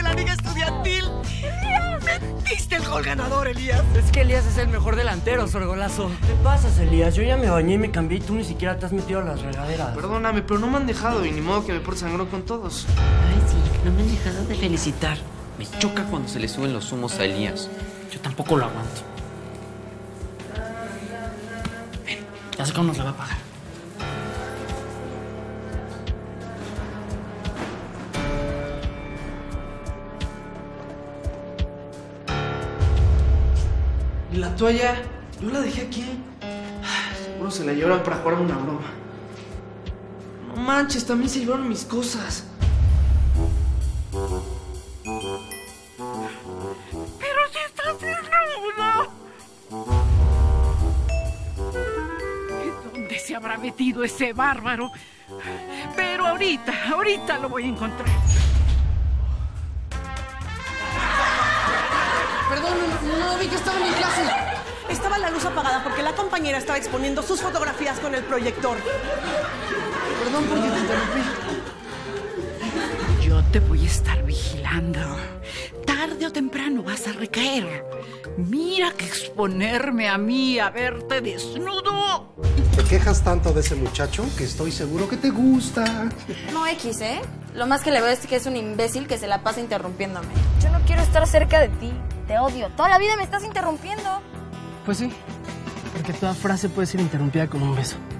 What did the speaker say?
la Liga Estudiantil. Metiste el gol ganador, Elías. Es que Elías es el mejor delantero, Sorgolazo. ¿Qué pasas, Elías? Yo ya me bañé y me cambié y tú ni siquiera te has metido a las regaderas. Perdóname, pero no me han dejado y ni modo que me porte sangrón con todos. Ay, sí, no me han dejado de felicitar. Me choca cuando se le suben los humos a Elías. Yo tampoco lo aguanto. Ven, ya sé cómo nos la va a pagar. ¿Y la toalla? Yo la dejé aquí. Seguro se la llevaron para jugar una broma. No manches, también se llevaron mis cosas. Pero si estás desnudo. ¿Dónde se habrá metido ese bárbaro? Pero ahorita lo voy a encontrar. Perdón, no vi que estaba en mi clase. Estaba la luz apagada porque la compañera estaba exponiendo sus fotografías con el proyector. Perdón porque te interrumpí. Yo te voy a estar vigilando. Tarde o temprano vas a recaer. Mira que exponerme a mí a verte desnudo. Te quejas tanto de ese muchacho que estoy seguro que te gusta. No X, ¿eh? Lo más que le veo es que es un imbécil que se la pasa interrumpiéndome. Yo no quiero estar cerca de ti. Te odio. Toda la vida me estás interrumpiendo. Pues sí, porque toda frase puede ser interrumpida con un beso.